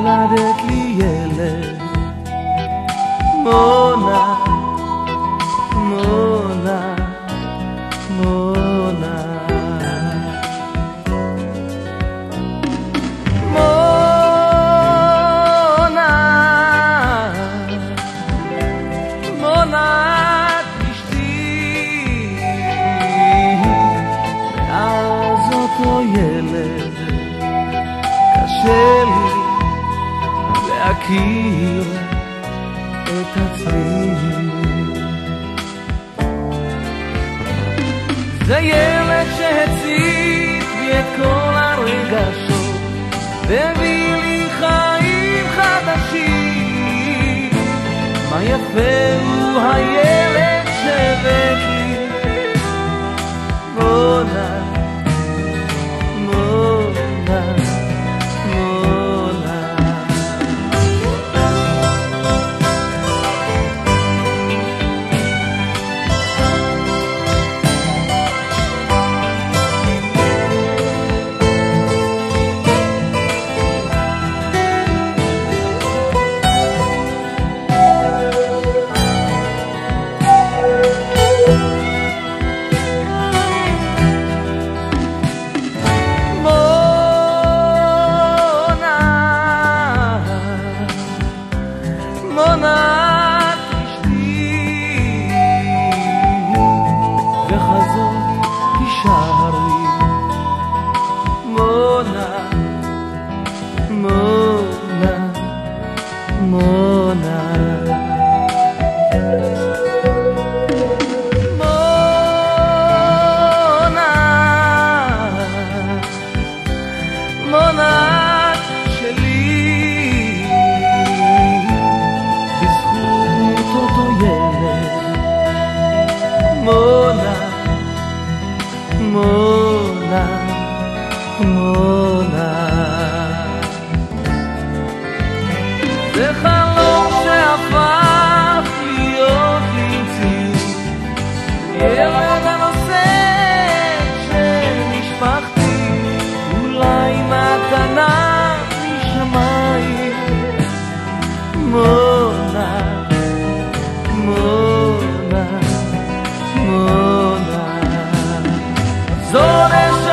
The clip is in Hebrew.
נולדת לי ילד, מונה, מונה, מונה. מונה, מונה אשתי, מאז אותו ילד קשה לי להכיר את עצמי. זה ילד שהציף בי את כל הרגשות והביא לי חיים חדשים. מה יפה הוא הילד שהבאת לי, מונה, מונה, מונה. מונה אשתי, וחזור תישארי, מונה, מונה, מונה. מונה שלי, בזכות אותו ילד, מונה, מונה, מונה. זה חלום שהפך להיות לי מציאות, ילד הנושא של משפחתי, אולי מתנה משמיים. מונה, מונה, מונה. זו נשמה